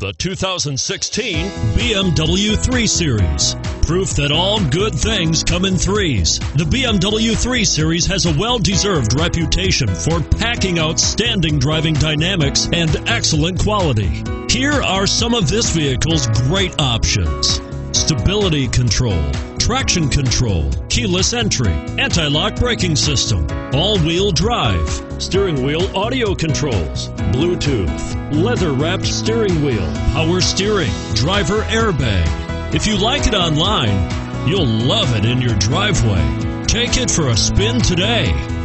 The 2016 BMW 3 Series. Proof that all good things come in threes. The BMW 3 Series has a well-deserved reputation for packing outstanding driving dynamics and excellent quality. Here are some of this vehicle's great options: stability control, traction control, keyless entry, anti-lock braking system, all-wheel drive, steering wheel audio controls, Bluetooth, leather-wrapped steering wheel, power steering, driver airbag. If you like it online, you'll love it in your driveway. Take it for a spin today.